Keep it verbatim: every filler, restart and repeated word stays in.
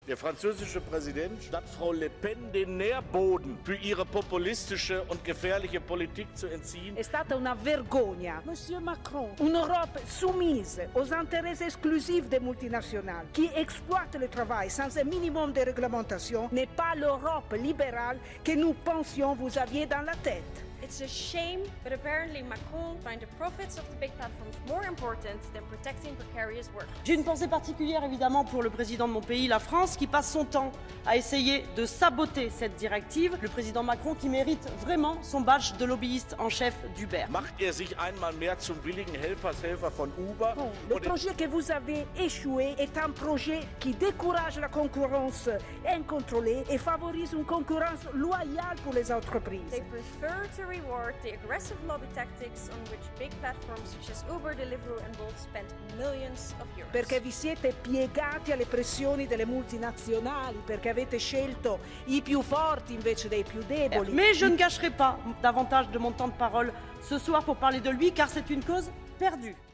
Der französische Präsident, statt Frau Le Pen den Nährboden für ihre populistische und gefährliche Politik zu entziehen. È stata una vergogna. Monsieur Macron, un'Europe soumise aux intérêts exclusifs des multinationales qui exploitent le travail sans un minimum de réglementation n'est pas l'Europe libérale que nous pensions vous aviez dans la tête. It's a shame, but apparently Macron finds the profits of the big platforms more important than protecting precarious workers. J'ai une pensée particulière évidemment pour le président de mon pays, la France, qui passe son temps à essayer de saboter cette directive. Le président Macron qui mérite vraiment son badge de lobbyiste en chef d'Uber. Macht er sich einmal mehr zum billigen Helfershelfer von Uber? Bon, le projet que vous avez échoué est un projet qui décourage la concurrence incontrôlée et favorise une concurrence loyale pour les entreprises. They prefer to reward the aggressive lobby tactics on which big platforms such as Uber, Deliveroo and Bolt spend millions of euros. Perché vi siete piegati alle pressioni delle multinazionali, perché avete scelto i più forti invece dei più deboli. Mais je ne gâcherai pas davantage de mon temps de parole ce soir pour parler de lui, car c'est une cause perdue.